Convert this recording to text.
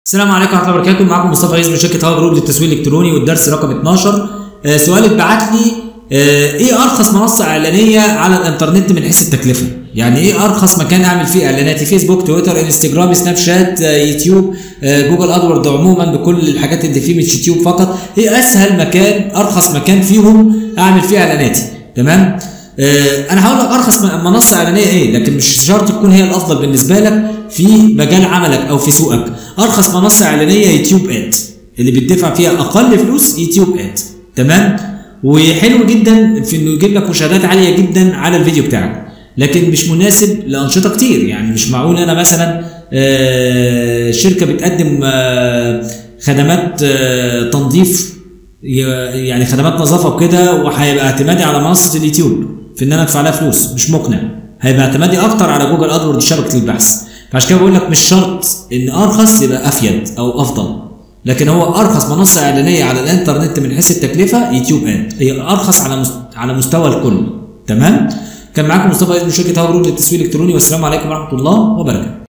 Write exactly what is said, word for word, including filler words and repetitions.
السلام عليكم ورحمه الله وبركاته. معاكم مصطفى عيز من شركه هاو جروب للتسويق الالكتروني، والدرس رقم اتناشر. آه سؤال اتبعت لي، آه ايه ارخص منصه اعلانيه على الانترنت من حيث التكلفه؟ يعني ايه ارخص مكان اعمل فيه اعلاناتي؟ فيسبوك، تويتر، انستجرام، سناب شات، آه يوتيوب، آه جوجل ادورد عموما بكل الحاجات اللي فيه، مش يوتيوب فقط. ايه اسهل مكان، ارخص مكان فيهم اعمل فيه اعلاناتي؟ تمام؟ آه انا هقول لك ارخص منصه اعلانيه ايه، لكن مش شرط تكون هي الافضل بالنسبه لك في مجال عملك او في سوقك. ارخص منصه اعلانيه يوتيوب اد، اللي بتدفع فيها اقل فلوس يوتيوب اد. تمام؟ وحلو جدا في انه يجيب لك مشاهدات عاليه جدا على الفيديو بتاعك، لكن مش مناسب لانشطه كتير. يعني مش معقول انا مثلا آه شركه بتقدم آه خدمات آه تنظيف، يعني خدمات نظافه وكده، وهيبقى اعتمادي على منصه اليوتيوب في ان انا ادفع لها فلوس. مش مقنع. هيبقى اعتمادي اكتر على جوجل ادورد شبكه البحث. فعشان كده بقول لك مش شرط ان ارخص يبقى افيد او افضل، لكن هو ارخص منصه اعلانيه على الانترنت من حيث التكلفه يوتيوب اد، هي ارخص على على مستوى الكل. تمام؟ كان معاكم مصطفى من شركه هاو جروب للتسويق الالكتروني، والسلام عليكم ورحمه الله وبركاته.